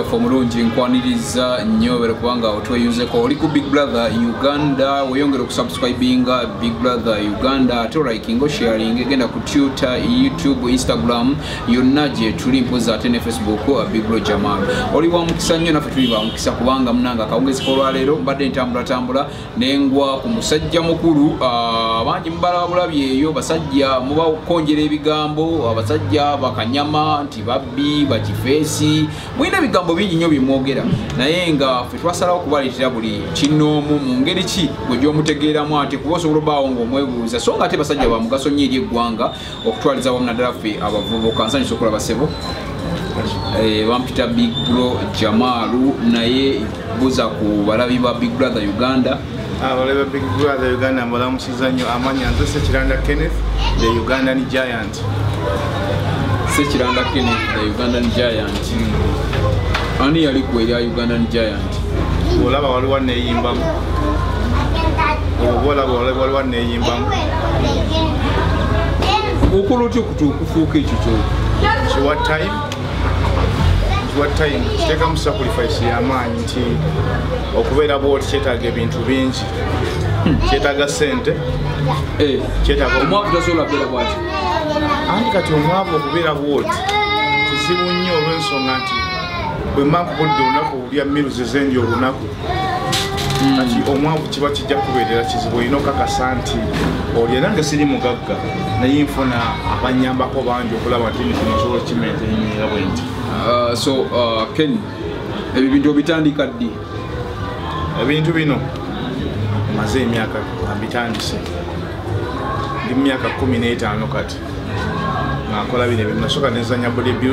yaffe omulungi nkwaniriza nnyo bere kubanga otweyunzeko oli ku Big Brother Uganda weyongere okusubscribinga Big Brother Uganda ate olikinga osharing genda ku Twitter, YouTube, Instagram yonna gye tuli mpoza ate ne Facebook Big Bro Jamal oli wa mukisa nnyo naffe tuli ba mukisa kubanga munanga akawungezi kolwaleero mbadde ntambula nengwa ku musajja mukulu bangi mbala bulabyeeyo basajja muba konjera ebigambo abasajja bakanyama nti babbi bakifeesi mwina ebigambo bingi nnyo bimwogera naye nga ffe twasalawo kubaleetera buli kinoomu mu ngeri ki gwe gy'omutegeeramu ate kuba osobola obbaawo ng'omwebuuza so nga ate basajja ba mugaso nnyo eri eggwanga okutwaliza wamu naddala ffe abavubuka nsanyusa okulaba ssebo bampita Big Bro Jamalu naye buza ku balabi ba Big Brother Uganda abalabi ba Big Brother Uganda mbalamusiza nnyo amanya nze Sekiranda Kenneth the Ugandan Giant Sekiranda Kenneth the Ugandan Giant ani yali ku eri Ugandan Giant olaba waliwo neeyimbamu waliwo neeyimbamu okola otya okufuuka ekyo kiwa time kiteeka mu sacrifice y'amaanyi nti okubeera bwoti kyetaaga ebintu bingi kyetaaga ssente omwavu tasobola kubeera bwati anti kati omwavu okubeera bwoti kizibu nnyo olw'ensonga nti bwe mankubudde olunaku olya miruzi zendi olunaku kati omwavu kiba kijja kubeerera kizibu olina okakasa nti olya nange siri mugagga naye nfuna abanyambako bangi okulaba nti kino kisobola kimenteyinira bwe nti so Ken ebyo bintu obitandika ddi ebintu bino maze emyaka mbitandise ndi myaka 15 kati nakola bino ebintu nasooka nezanya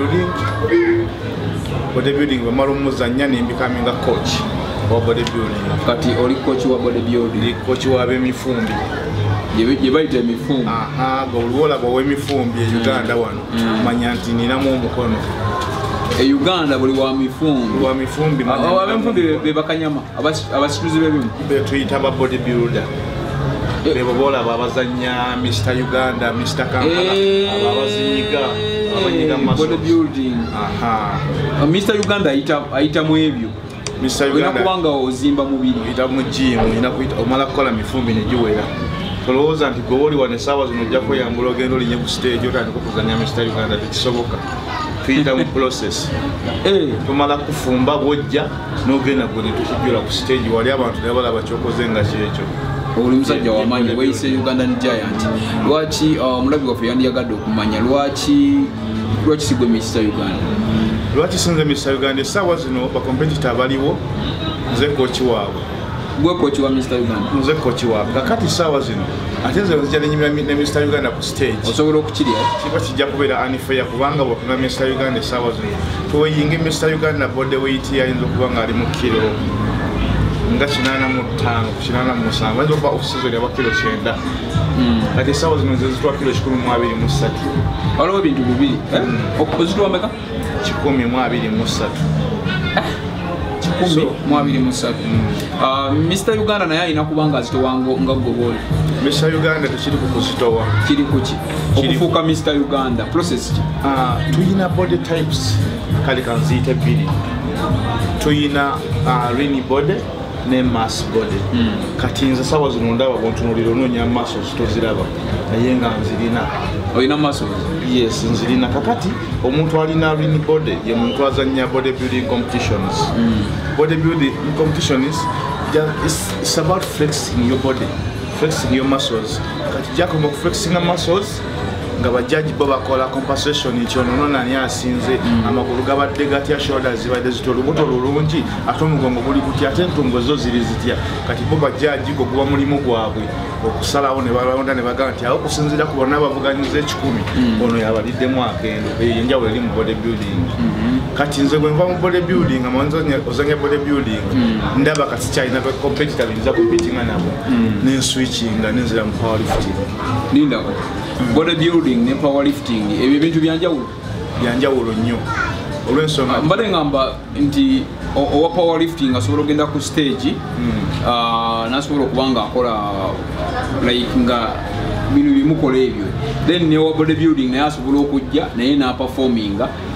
bodybuilding bwemala omuzanya nembikaminga coach wa bodybuilding kati oli coach wa bodybuilding coach wa b'emifumbi gye bayita emifumbi olwolaba ow'emifumbi e Uganda wano manya nti ninamu omukono e Uganda buli wa mifumbi ab'emifumbi be bakanyama abasituzi b'ebimu betuyita ba bodybuilder bebo bolaba abazanya Mr. Uganda, Mr. Kampala abazinyiga bodybuilding Mr. Uganda ayita mu ebyo Mr. Uganda kubanga ozimba mubiri ayita mu gym ina kuita omala kukola mifumbi negiwera tolowooza nti gwe oli wane essaawa zino ojja kweyambula ogenda olinye ku stage otandika okuzanya Mr. Uganda tekisoboka tuyita mu process tumala kufumba bwojja n'ogenda gwe netukujjula ku stage wali abantu nebalaba kyokoze nga kyekyo oli musajja wamanyi weyise Ugandan Giant lwaki omulabi waffe yandiyagadde okumanya lwaki sigwe Mr. Uganda lwaki sinze Mr. Uganda essaawa zino bakompetita abaliwo nze kochi waabwe gwe kochi wa Mr. Uganda nze kochi waabwe kakati essaawa zino ate nze nzija nenyimira ne Mr. Uganda ku stage osobola okukirya kiba kijja kubeera unfair kubanga bw'opima Mr. Uganda essaawa zino tuweyinga Mr. Uganda body weight ayinza okuba nga ali mu kilo nga 85 87 ayinza okuba okusizoni aba kilo 9 kati essaawa zino nze zitwa kilo 123 waliwo ebintu bibiri ozitwa meka 123 Mr. Uganda naye alina kubanga azitowango nga goboli Mr. Uganda tekiri kukuzitowa kiri kuki okufuuka Mr. Uganda process ki tuyina body types kale kanziyite bbiri tuyina lean body ne mass body kati nze sawa zino ndaba bwontunulira onoonya muscles toziraba naye nga nzirina olina muscles yes nzirina kakati omuntu alina lean body ye muntu azanya bodybuilding competitions bodybuilding competitions it's about flexing your body flexing your muscles kati jakoma flexing muscles nga bajaji bo bakola compensation ekyono nani asinze amagulu gabadde gatya shoulders zibadde zito olubuto lulungi ate omugongo guli gutya ate entongo zo ziri zitya kati bo bajaji go guba mulimu gwabwe okusalawo ne balonda ne bagamba nti awo kusinzira ku bonna abavuganyiza 10 ono yabaliddemu agendo enjawulo eri mu bodybuilding kati nze bwe nva mu bodybuilding amanza ozanya bodybuilding ndaba kati kyalina competitor binza competinga nabo nenswitchinga nenzira mu powerlifting lindako bodybuilding ne powerlifting ebyo bintu byanjawulo nnyo olw'ensonga mbadde ngamba nti owa powerlifting asobola ogenda ku stage nasobola okuba nga akola like nga bino bimukola ebyo then newa bodybuilding naye asobola okujja naye n'aperforminga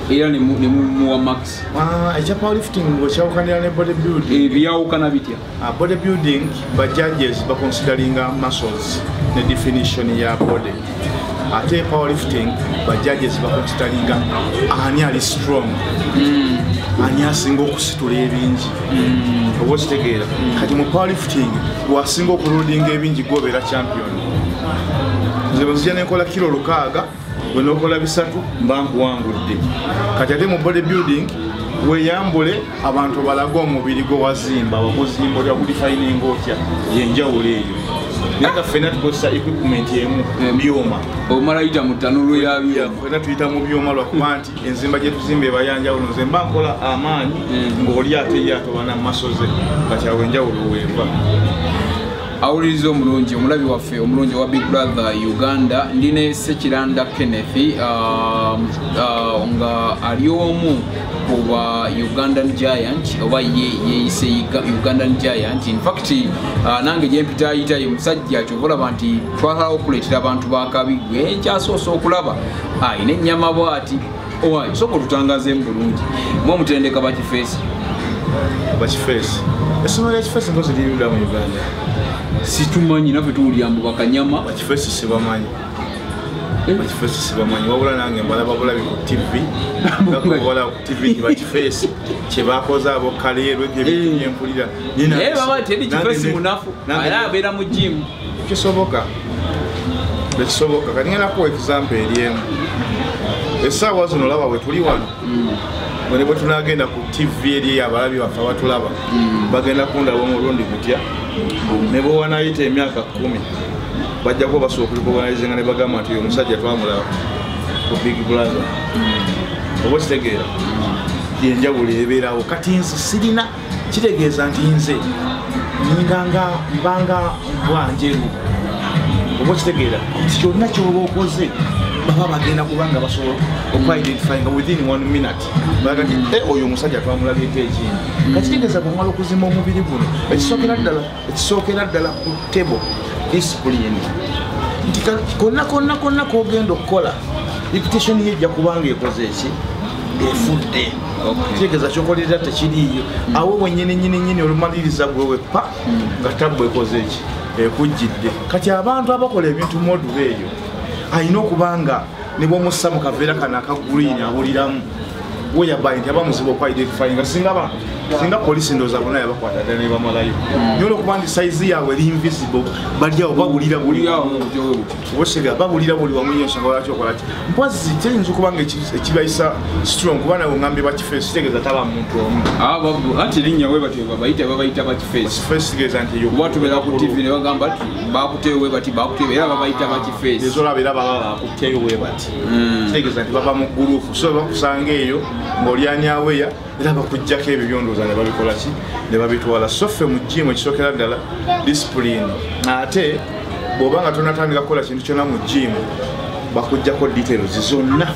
era ne muwa max ekya powerlifting okyawukanira ne bodybuilding ebyawukana bitya bodybuilding ba judges baconsideringa muscles ne definition ya body ate powerlifting ba judges baconsideringa ani ali strong ani asinga okusitula ebingi oba okitegeera kati mu powerlifting wasinga okuloadinga ebingi gobeera champion nze bwenzija nenkola kilo 6 bwenokola 3 mba nkuwangudde kati ate mu bodybuilding weyambule abantu balaga omubiri gwe wazimba wakuzimba olya kudifininga otya yenjawulo eyo naye ffena tukozesa equipment emu byoma omala yita mu ttanulu yabyo fena tuyita mu byoma lwakuba nti enzimba gye tuzimba eba yanjawulo nze mba nkola amaanyi ng'oli ate ye atobana mu maaso ze kati awo enjawulo weeva awuliriza omulungi omulabi waffe omulungi wa Big Brother Uganda ndine Sekiranda Kenneth nga ali omu kuba Ugandan Giant oba yeyise Ugandan Giant. In fact nange gyempita ayitayo musajja kyovolaba nti twagala okuleetera abantu bakabi gwe kyasoose okulaba ayina ennyama bwati owayi soko tutangaze bulungi mwomutendeka bakifeesi essomero ekifeesi ngozi liriruda mu Uganda situmanyi naffe tuwulira mbu bakanyama bakifeesi sibamanyi bakifeesi sibamanyi wabula nange mbalaba bulabi ku TV ngakubola ku TV bakifeesi kyebakoze abo kaleero ebyo ebintu byempulira baba teri kifeesi munafu era abeera mu jimu kisoboka kati ngenda kuwa example eryemu essaawa zino olaba bwe tuli wano bwe bwe tunagenda ku TV eri abalabi baffe abatulaba bagenda kundaba omulundi gutya ne bwe wanayita emyaka 10 bajja kuba basooka okuliboganalizenga ne bagamba nti oyo omusajja twamulaba ku Big Brother oba kitegeera yenjawulo ebeerawo kati nze sirina kitegeeza nti nze mbanga bwanjeru oba kitegeera nti kyonna kyoba okoze baba bagenda kubanga basobola okwidentifyinga within 1 minute baga nti oyo omusajja twamulabyeko ekindi kakitegeeza bwomala okuzima omubiri guno ekisookera ddala ku table discipline nti konna kogenda okukola reputation ye ejja kubanga ekoze eki efudde kitegeeza kyokolerera tekiriiyo awo wennyini olumaliriza gwewe pa nga tabbu ekoze eki ekujjidde kati abantu abakola ebintu modulo eyo ayina okubanga ne bwomussa mu kaveera kano akagulini awuliramu weyabayi nti abamuzibu okwidentifyinga singa polisi ndooza bonna yabakwata ddala ne bamalayo naye olwokuba nti saizi yaabwe eri invisible balyawo babulira buli wamu yonsanga lwaki okolaki mpozi kiyinza okuba nga ekibayisa strong kuba nawe ngambye bakifeesi kitegeeza taba muntu omu anti erinnya we batyo babayita bakifeesi kitegeeza nti kuba tubeera ku TV ne bagamba nti bakuteeyo we bati bakuteeyo era babayita bakifeesi ezolaba era baba bakuteeyo we bati kitegeeza nti baba mu gurupu so bakusanga eyo ng'olyanyaweya era bakujjako ebyo byondooza ne babikola ki ne babitwala so ffe mu jimu ekisookera ddala discipline ate bw'oba nga tonatandika kukola kintu kyonna mu jimu bakujjako details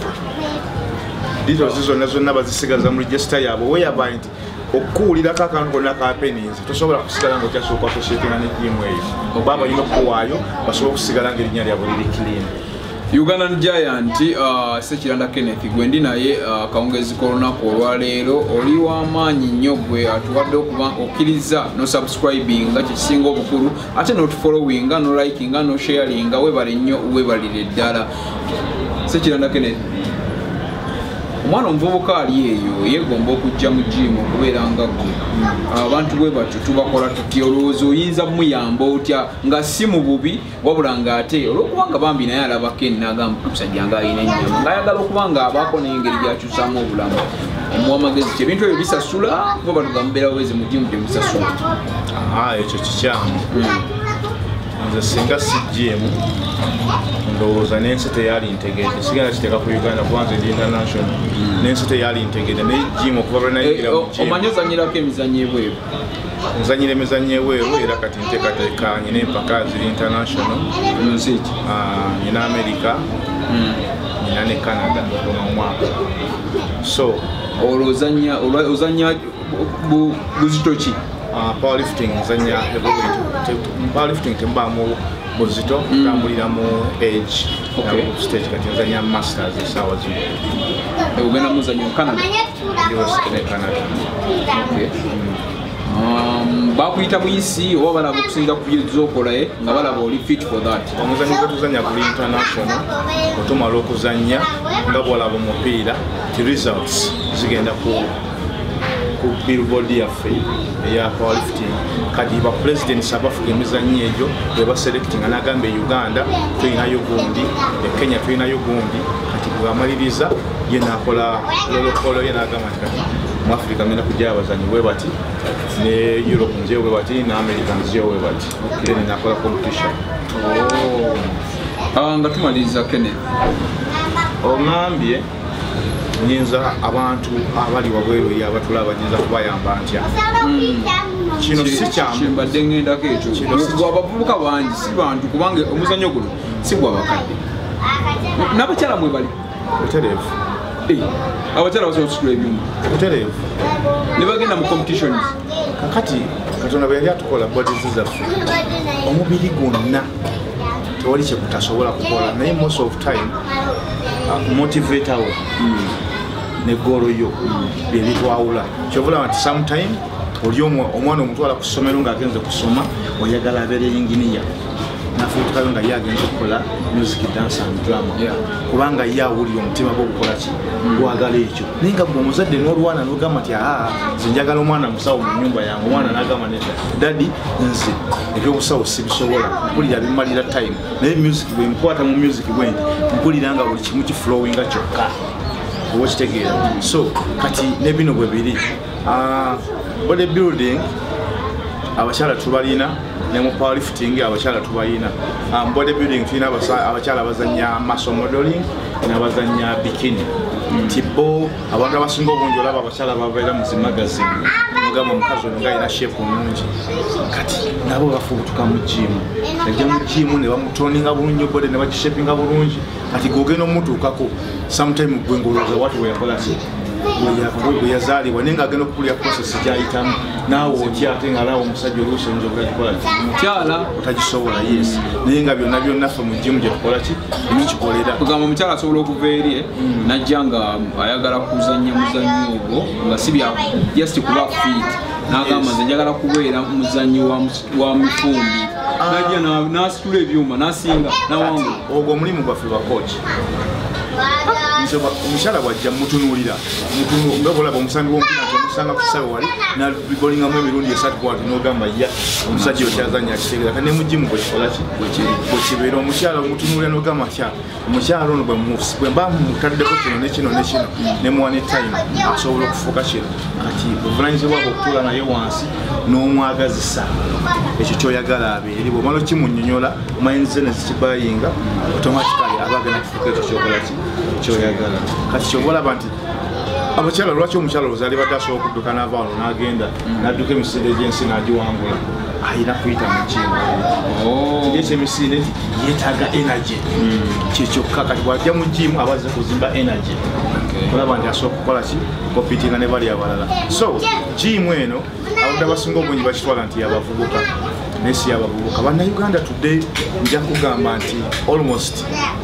zonna bazisigaza mu register yaabwe weyaba nti okuwulirako akantu konna kapeninzi tosobola kusigala ngaokyasooka associatinga ne jimu eyo oba balina okuwaayo basobola okusigala ngaerinnya lyabwe liri clean. Ugandan Giant Sekiranda Kenneth gwendi naye kawungezi kolunaku olwaleero oli w'amaanyi nnyo gwe atuwadde okuba okkiriza no subscribinga kyekisinga obukulu ate notufollowinga no likinga no sharinga webale nnyo webalire ddala. Sekiranda Kenneth omwana omuvubuka ali eyo yegomba okujja mu jimu okubeera nga gwe abantu bwe batyo tubakola tutya olowooza oyinza muyamba otya nga si mu bubi wabula ng'ate olw'okubanga bambi naye alabako enagamba omusajja ng'alina ennyama ng'ayagala okuba nga abaako n'engeri gyakyusaamu obulamu omuwa amagezi ki ebintu ebyo bisasula kuba batuga mubeera bwezi mu jimu temusasula ekyo kikyamu nze singa sijjemu ndowooza n'ensi teyali ntegeede sigenda kiteeka ku Uganda kubanza eri international n'ensi teyali ntegeede naye jimu okuva lwenayingira mu jimu omanyi ozanyirako emizannyo ebweru nzanyira emizannyo ebweru era kati nteekateeka nyina empaka ziri international nsiiki nyina America nyina ne Canada ono omwaka so olwo ozanya buzito ki powerlifting nzanya heavyweight powerlifting tembaamu Buzito tambulira mu age stage kati nzanya masters esawa zino ugenda muzanyo Canada US ne Canada bakuyita buyisi oba balaba okusinga ku byezokola nga balaba oli fit for that omuzanyo gwe tuzanya ku international otumala okuzanya nga bwolaba omupiira ti results zigenda ku billboard yaffe eya powerlifting kati ba president South Africa emizanyo egyo beba selecting anagambe Uganda tuyinayo gundi Kenya tuyinayo gundi kati bwamaliriza ye nakola lolokolo ye nagamba kati mu Africa mena kujja abazanyi we bati ne Europe nje we bati na America nje we bati then nakola competition nga tumaliriza Kenneth ongambye nyinza abantu abali wabweru yabatulaba nyinza kubayamba ntya kino si kyamu mbadde ngendako ekyo abavubuka bangi si bantu kubanga omuzanyo guno si gwabakadde n'abakyala mwe bali butereevu abakyala basobola okusitula ebyuma butereevu ne bagenda mu competitions kakati Katonda bwe yali atukola bodies zaffe omubiri gwonna tewali kyekutasobola kukola naye most of time motivate awo ne golo yo byebitwawula kyobula nti sometime oli omwana omutwala ku ssomero ng'agenze kusoma oyagala abeere engineer nafuutukayo nga ye agenze okukola music dance and drama kubanga ye awulira omutima gw'okukola ki gwagala ekyo naye nga gwe omuzadde n'olwana n'ogamba nti nze njagala omwana musawo mu nnyumba yange omwana n'agamba nti dadi nze ebyobusawo sibisobola mpulira bimalira time naye music bwe nkwata mu music bwendi mpulira nga buli kimu kiflowinga kyokka oba okitegeera so kati ne bino bwe biri bodybuilding abakyala tubalina ne mu powerlifting abakyala tubalina bodybuilding tulina abakyala abazanya muscle modeling n'abazanya bikini tipo abantu abasinga obungi olaba abakyala babeera mu zimagazini mugamba omukazi ono nga alina shape nungi kati nabo bafubutuka mu jimu ajja mu jimu ne bamutoninga bulungi bode ne bakishapinga bulungi kati gogenda omutuukako sometime gwe ngolooza watu weyakola ki bwe yazaalibwa naye ng'agenda okukulira process gyayitamu naawe otya ate nga alaawo omusajja oluusi oyinza okukikola mukyala otagisobola yes naye nga byonna byonna ffe mu jimu gye tukola ki ebikikolera kugamba omukyala asobola okuva eri najja nga ayagala kuzanya muzanyo ogwo nga si bya just kuba fit n'agamba nze njagala kubeera muzanyi wa mifumbi najja n'asitula ebyuma n'asinga n'awangula ogwo omulimu gwaffe bakoki omukyala bwajja mutunuulira nga bolaba omusambi w'omupiira nti omusanga ku kisawe wali nabibolingamu emirundi esatu kwati n'ogamba ya omusajja okyazanya akitegeera kati ne mujimu bwekikola ki bwekibeera omukyala omutunuulira n'ogamba tya omukyala ono bwe mba mutaddeko kino nekino nekino ne muwa ne time asobola okufuuka kino kati buvunanyizibwa bwe okutuula naye wansi n'omwagazisa ekyo kyoyagala abeeri bw'omala okimunnyonnyola omanyize ne zikibayinga automatically aba agenda kufuuka ekyo kyokola ki kyoyagala kati kyobalaba nti abakyala lwaki omukyala oluzaali badde asobola okudduka n'ava wano n'agenda n'adduka emisinde gy'ensi n'agiwangula ayina kuyita mu kimu ekyemisinde nti yeetaaga energy kyekyokka kati bw'ajja mu jimu aba azze kuzimba energy olaba nti asobola okukola ki kompitinga ne bali abalala so jimu eno abadde abasinga obungi bakitwala nti yabavubuka naye si yabavubuka bannayuganda today nja kugamba nti almost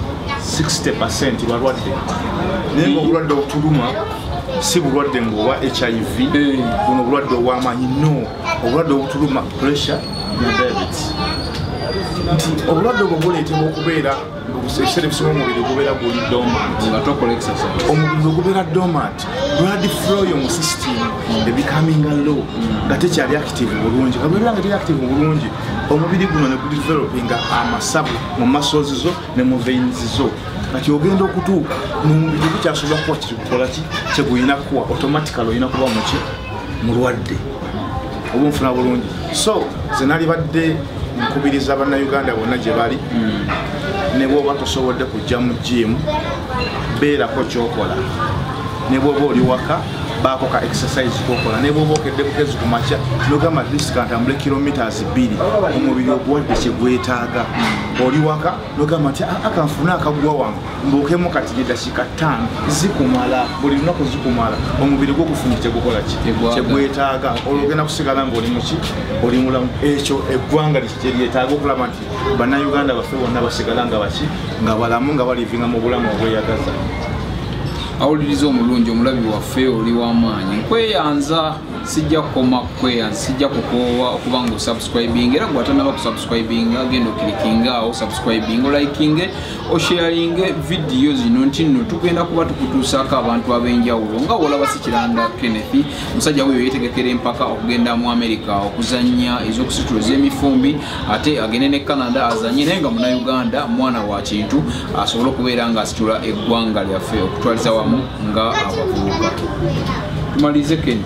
60% balwadde naye ngaobulwadde obutuluma si bulwadde ng'owa HIV buno obulwadde obw'amaanyi no obulwadde obutuluma pressure na diabetes nti obulwadde obwo buleetebwa okubeera ebiseera ebisinga omubiri gubeera guli dormant omubiri ogubeera dormant blood flow yomu system ebikaminga low nga tekyali active bulungi kabeera nga teri active bulungi omubiri guno ne gudevelopinga amasabu mu muscles zo ne mu veins zo kati ogenda okutuuka nomubiri gukyasobola kuba kiri kukola ki kyegulina kuwa automatically olina kuba muki mulwadde oba nfuna bulungi so ze nali badde nkubiriza bannayuganda bonna gye bali ne bwoba tosobodde kujja mu jimu beerako kyokola ne bwoba oli waka baako ka exercise kokola ne bwoba okedde bukezi ku makya nogamba at least kantambule kilometers 2 omubiri oguwadde kyegwetaaga oli waka nogamba nti akanfuna akagwa wange mbuukemu kati eddakiika 5 zikumala buli lunaku zikumala omubiri gwokufunye kyegukola ki kyegwetaaga olwogenda kusigala ngaoli muki oli mulamu ekyo eggwanga lyeryetaaga okulaba nti bannayuganda baffe bonna basigala nga baki nga balamu nga balivinga mu bulamu obweyagaza. Awuliriza omulungi omulabi waffe oli w'amaanyi nkweyanza sijja kukoma kweyanza sijja kukoowa okuba nga osubscribing era gwatanaba kusubscribing agenda okilikinga awo subscribing olikinge osharinge vidiyo zino nti nno tugenda kuba tukutuusaako abantu ab'enjawulo nga wolaba Sikiranda Kenneth musajja weyo yeetegekera empaka okugenda mu America okuzannya ez'okusitula z'emifumbi ate agende ne Canada azanye naye nga Munnayuganda mwana wa kintu asobole okubeera nga asitula eggwanga lyaffe okutwaliza wamu nga abavubuka. Tumalize Ken.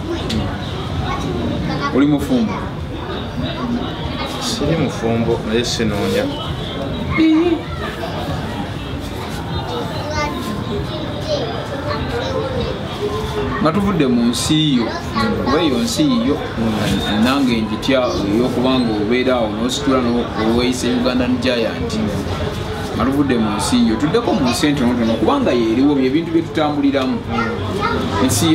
Oli mufumbo? Siri mufumbo naye sinoonya. Nga tuvudde mu nsi yo kuba eyo nsi yo nange njitya ey'okubanga obeera awo n'ositula n'oweyisa Ugandan Giant nga tuvudde mu nsi yo tuddeko mu nsi entonotono kubanga yeeriwo byebintu bye tutambuliramu ensi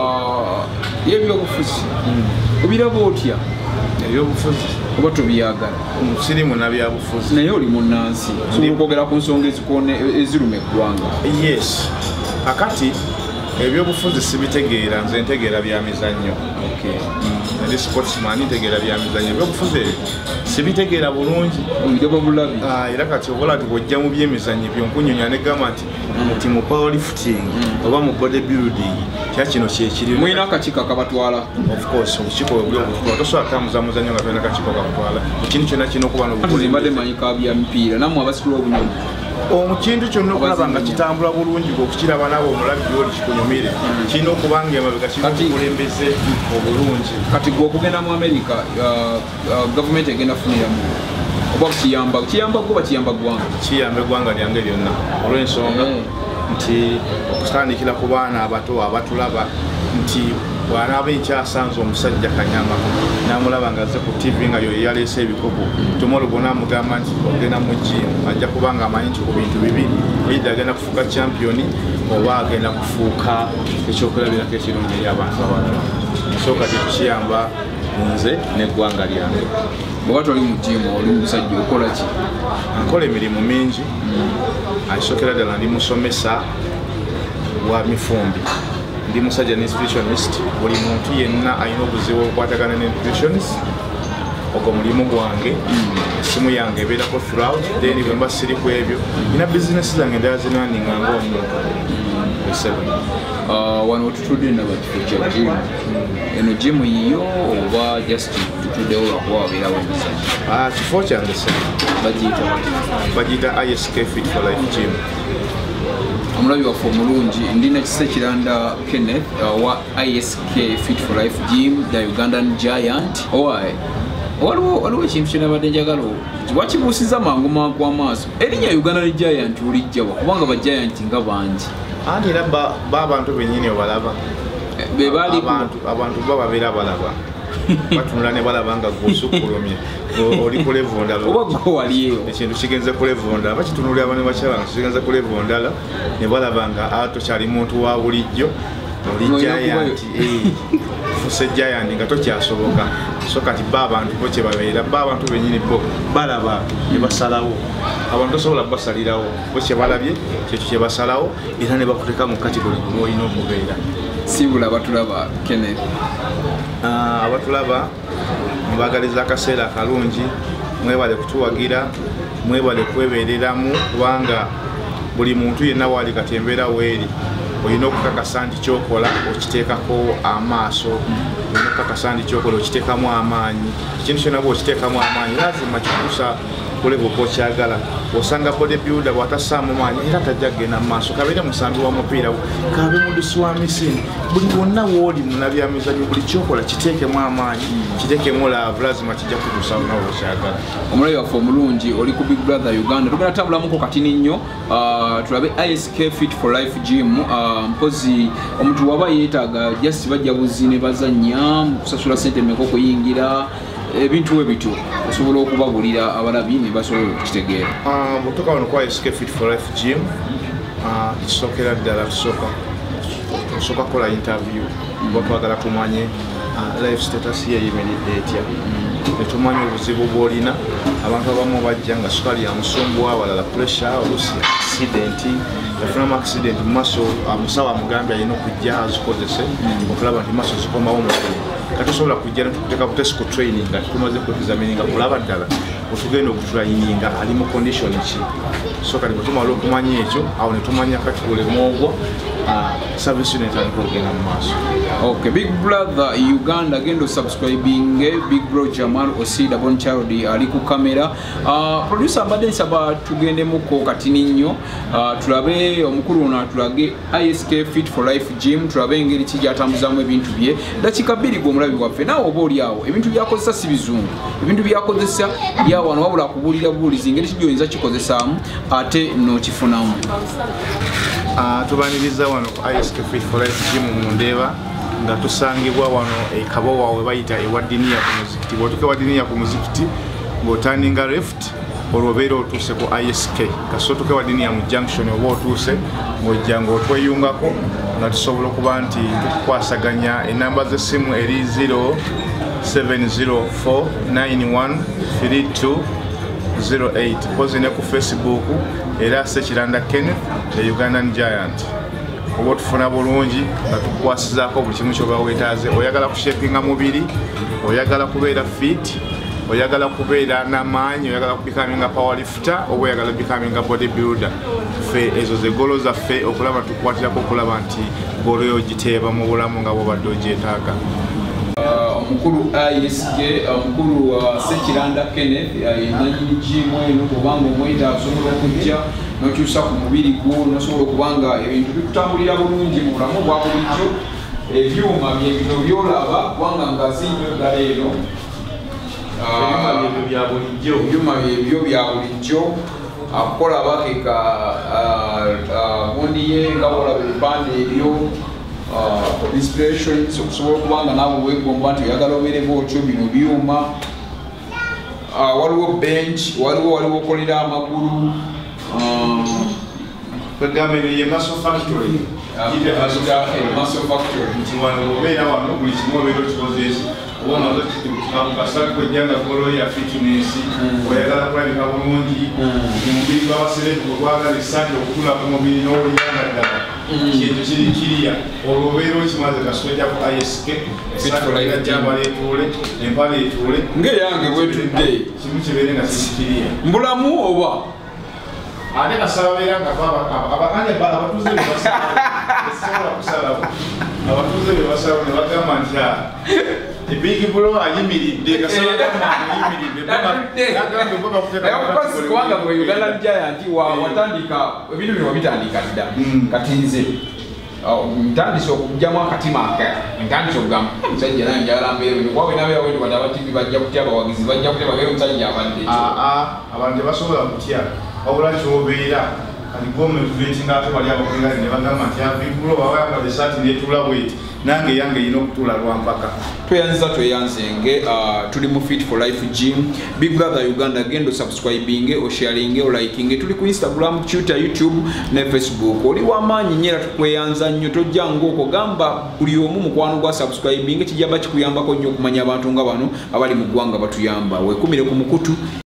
y'ebyobufuzi obiraba otya ebyobufuzi oba tobiyagala? Siri munnabyabufuzi naye oli munnansi osobola okwogera ku nsonga eziruma eggwanga. Yes, akati ebyobufuzi sibitegeera, nze ntegeera bya mizannyo. Ndi sportsman ntegeera bya mizannyo. Ebyobufuzi sibitegeera bulungi era kati obola nti bw'ojja mu byemizannyo byonkunyonya ne gamba nti mu powerlifting oba mu bodybuilding kya kino kyekirimu. Mulina akakiiko akabatwala? Of course obukiiko bwobutwala tosobola kutambuza muzannyo nga tolina akakiiko akakutwala. Ekintu kyonna kirina okuba n'obukulembeze. Mbadde manyi ka bya mipiira nammwe abasitula obunyonyi omukintu kyonna okulaba nga kitambula bulungi okukiraba nabo omulabi oli kikunyumire kirina okuba nga emabega kirina obukulembeze obulungi. Kati gwe okugenda mu America gavumenti egenda funiramu oba kiyamba gwe bakiyamba ggwanga? Kiyamba eggwanga lyange lyonna olw'ensonga nti okutandikira ku baana abato abatulaba nti bw'anaaba ekyasanze omusajja Kanyama n'amulaba nga azze ku TV nga yo yaleese ebikopo tomorrow bw'onaamugamba nti ogenda mu gym ajja kuba nga amanyi nti ku bintu bibiri either agenda kufuuka championi oba agenda kufuuka ekyokulabirako ekirungi eri abantu abalala. So kati tukiyamba nze n'eggwanga lyange. Bw'oba toli mu gym oli musajja okola ki? Nkola emirimu mingi. Asookera ddala ndi musomesa wa mifumbi. Ndi musajja nutritionist. Buli muntu yenna alina obuzibu obukwatagana ne nutritionist. Ogwo mulimu gwange. Essimu yange ebeerako throughout. Then bwe mba siri ku ebyo nina bizinesi zange endala zinaaninga ng'omuntu. Wano otutudde ndaba kifo kya gym. Eno gym yiyo oba just tutuddewo lwakuba wabeerawo emizannyo? Kifo kyange bagiyita ISK Fit for Life Gym. Omulabi waffe omulungi ndina Sikiranda Kenneth wa ISK Fit for Life Gym the Ugandan Giant. Waliwo ekintu kye nabadde njagala wakibuusiza mangu amaaso erinnya Ugandan Giant olijjawa kubanga ba Giant nga bangi anti era abantu bennyini obalaba abantu bababeera balaba batunula ne balaba nga gwosukkulumye oli ku level ndala oba gwe waliyo ekintu kigenze ku level ndala bakitunulira abantu bakyala nga kigenze ku level ndala ne balaba nga tokyali muntu wa bulijjo oli Giant fuse Giant nga tokyasoboka. So kati abantu bo kye babeera abantu bennyini bo balaba ne basalawo abantu tosobola kubasalirawo bo kye balabye kyekyo kye basalawo era ne bakuteka mu kategori olina okubeera. Sibula abatulaba Kenneth? Abatulaba mbagaliza akaseera akalungi, mwebale kutuwagira, mwebale kwebeereramu kubanga buli muntu yenna waali kati embeera weeri olina okukakasa nti kyokola okiteekako amaaso, olina okukakasa nti kyokola okiteekamu amaanyi. Ekintu kyonna bwe okiteekamu amaanyi lazima kikuusa kuleba oba okyagala. Osanga bodybuilder bw'atassaamu maanyi era tajja kgenda mu maaso. Kabeere musambi wa mupiira, kabe mudusi wa misini, buli bwonna w'oli munnabyamizannyo buli kyokola kiteekemu amaanyi, kiteekemu laavu, lazima kijja kutuusawo nawe okyagala. Omulabi waffe omulungi oli ku Big Brother Uganda. Tugenda tambulamuko katini nnyo tulabe ISK Fit for Life Gym. Mpozi omuntu waba yeetaaga just bajja buzi ne bazannya kusasula ssente mmeka okuyingira ebintu ebityo osobola okubabulira abalabi ne basobola okukitegeera. Bw'otuuka wano ku ISK Fit for Life Gym kisookera ddala tusooka kukola interview oba twagala tumanye life status ye eyimiridde etya. netumanya obuzibu bwolina. Abantu abamu bajja nga sukali ya musumbuwa, walala pressure, olusi accident, yafunamu accident mu maaso, omusawo amugambye alina okujja azikozese okulaba nti maaso zikomawo mukulu. Kati osobola kujja netukuteeka ku test training nga tumaze kwexamininga kulaba ddala otugenda okutraininga ali mu condition ki. So kati bwe tumala okumanya ekyo, awo ne tumanya kati bulemwogwo service unit aliko okugenda mu maaso. Okay, Big Brother Uganda gendo subscribing Big Bro Jamal Osida Bonchild ali ku kamera. Producer mbadde nsaba tugendemuko kati nnyo tulabe omukulu na tulage ISK Fit for Life Gym, tulabe engeri kijatambuzamu ebintu bye dakika 2 gomulabi waffe nawe oba oli awo ebintu byakozesa si bizungu, ebintu byakozesa byawo wano wabula kubulira bulizi engeri kijoyinza kikozesaamu ate n'okifunamu. Tubaniriza wano ku ISK Fit for Life Gym mu Ndeeba nga tusangibwa wano ekabowa we bayita ewadiniya ku muzikiti. Bw'otuuka ewadiniya ku muzikiti ng'otaninga left olwo obeera otuuse ku ISK. Kasita otuuka ewadiniya mu junction oba otuuse ng'ojja ng'otweyungako nga tusobola okuba nti tukukwasaganya enamba z'essimu eri 0704913208. Pozi ne ku Facebook era Sekiranda Kenneth the Ugandan Giant. Oba tufuna bulungi nga tukwasizaako buli kimu ky'oba weetaaze. Oyagala kushapinga mubiri, oyagala kubeera fit, oyagala kubeera n'amaanyi, oyagala kubikaminga powerlifter, oba oyagala bikaminga bodybuilder. Ffe ezo ze golo zaffe okulaba tukwatirako okulaba nti golo yo giteeba mu bulamu nga bw'obadde ogyetaaga. Omukulu ISK omukulu Sekiranda Kenneth yenanyini gym eno kubanga omweta asobola okujja n'okyusa ku mubiri gwo n'osobola okubanga ebintu bikutambulira bulungi mu bulamu bwa bulijjo. Ebyuma bino byolaba kubanga ngazinyo ddala eno ebyuma byebyo bya bulijjo akola bakeka bundiye nga olaba ebipande ebyo inspirations okusobola okubanga naawe weegomba nti oyagala obeereko otyo bino byuma. Waliwo bench, waliwo okolera amagulu. Kwegamiro ye Muscle Factory. Muscle Factory. Nti wano obeera wano buli kimu obeera okikozeesi. Ubona kasaka kujanga golo ya fitness, oyagala kulabika bulungi, omubiri gw'abaselebu ogwagala essanyu okutula ku mubiri n'oluyanga ddala. Kintu kiri kiriya olwobeera okimaze kasojja ku ISK ejjamba leetuule empale etuule ng'eyange bwetudde kimu kibeere nga kiri mbulamu oba ate kasaba beera nga abatuuze bebasobola kusalawo abatuuze bebasalawo ne bagamba nti Big Bro ayimiridde kasaba ayimiridde kubanga bwe Uganda Giant watandika ebintu bino wabitandika dda kati nze ntandise okugjamu akatima ntandise okugamba omusajja naye njagala mbeero kwawe nabeera wendi bati abativi bajja kutya abawagizi bajja kutya bagere omusajja abadde abantu tebasobola kutya wabula kyobeera kati gomenti ngaate bali abakulira ne bagamba nti Big Bro wawayambadde esaati netuula bweti nange yange yina okutuula lwampaka. Tweyanzenge tuli mu Fit for Life Gym. Big Brother Uganda gendo subscribing o sharing o liking. Tuli ku Instagram, Twitter, YouTube ne Facebook. Oli wamaanyi nyera tukweyanza nnyo tojja ng'oko gamba buli omu mukwano gwa subscribing kijaba kikuyambako nnyo okumanya abantu nga bano abali mu ggwanga batuyamba. Weekumire ku mukutu.